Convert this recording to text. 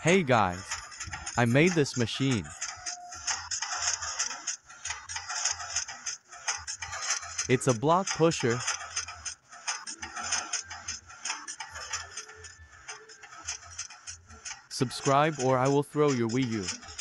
Hey guys, I made this machine. It's a block pusher. Subscribe or I will throw your Wii U.